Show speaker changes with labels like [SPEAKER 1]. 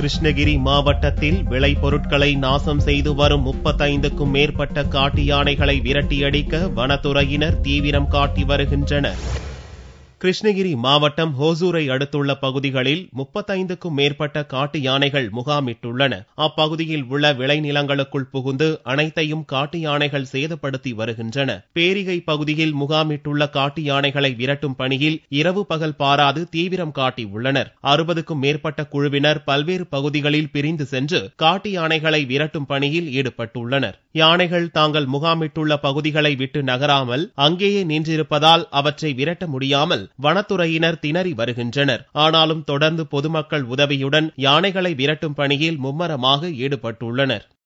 [SPEAKER 1] கிருஷ்ணகிரி மாவட்டத்தில் விளைபொருட்களை நாசம் செய்து வரும் 35க்கும் மேற்பட்ட காட்டு யானைகளை விரட்டியடிக்க வனத்துறையினர் தீவிரம் காட்டி வருகின்றனர். கிருஷ்ணகிரி மாவட்டம் ஹோசூரை அடுத்துள்ள பகுதிகளில் 35க்கும் மேற்பட்ட காட்டு யானைகள் முகாமிட்டுள்ளன. அப்பகுதியில் உள்ள விளைநிலங்களுக்குள் புகுந்து அனைத்தையும் காட்டு யானைகள் சேதப்படுத்தி வருகின்றன. பேரிகை பகுதியில் முகாமிட்டுள்ள காட்டு யானைகளை விரட்டும் பணியில் இரவு பகல் பாராது தீவிரம் காட்டியுள்ளனர். 60க்கும் மேற்பட்ட குழுவினர் பல்வேறு பகுதிகளில் பிரிந்து சென்று காட்டு யானைகளை விரட்டும் பணியில் ஈடுபட்டுள்ளனர். யானைகள் தாங்கள் முகாமிட்டுள்ள பகுதிகளை விட்டு நகராமல் அங்கேயே நின்றிருப்பதால் அவற்றை விரட்ட முடியாமல் வனத்துறையினர் திணறி வருகின்றனர். ஆனாலும் தொடர்ந்து பொதுமக்கள் உதவியுடன் யானைகளை விரட்டும் பணியில் மும்மரமாக ஈடுபட்டுள்ளனர்.